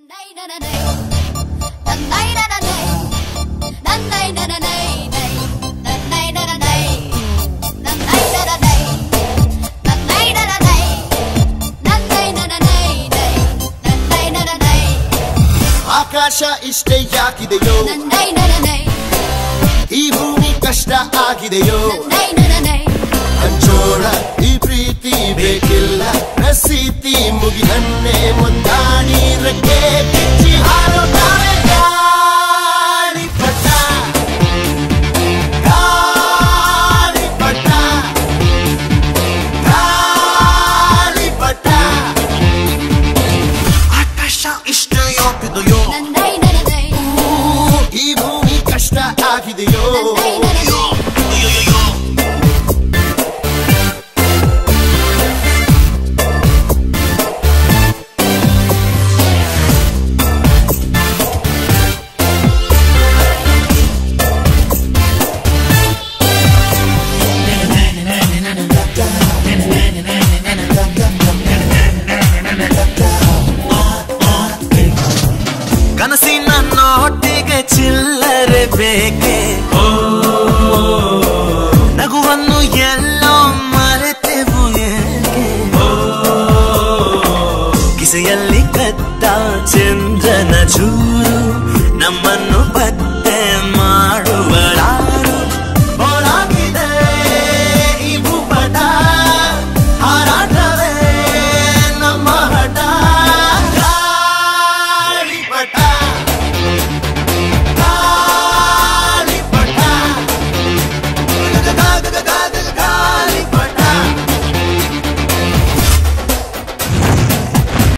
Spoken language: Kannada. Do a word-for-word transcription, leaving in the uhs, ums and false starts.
ಆಕಾಶ ಇಷ್ಟೇ ಯಾಕಿದೆಯೋ ಈ ಭೂಮಿ ಕಷ್ಟ ಆಗಿದೆಯೋ ಹಂಚೋಳ ಈ ಪ್ರೀತಿ ಬೇಕಿಲ್ಲ ರಸೀತಿ ಮುಗಿದನ್ನೇ ಮುಂದಾಡಿ ರಕ್ಕೆ ಕಿಚ್ಚಿ ಹಾರುತ್ತಾರೆ ಗಾಳಿಪಟ ಗಾಳಿಪಟ ಗಾಳಿಪಟ ಆಕಾಶ ಇಷ್ಟೇ ಯಾಕಿದೆಯೋ ಈ ಭೂಮಿ ಕಷ್ಟ ಆಗಿದೆಯೋ ಕನಸಿನ ನೋಟಿಗೆ ಚಿಲ್ಲರೆ ಬೇಕೆ ನಗುವನ್ನು ಎಲ್ಲೋ ಮರೆತೆವು ಏಕೆ ಕಿಸೆಯಲ್ಲಿ ಕದ್ದ ಚಂದ್ರನ ಚೂರು ನಮ್ಮನ್ನು ಬದ್ದ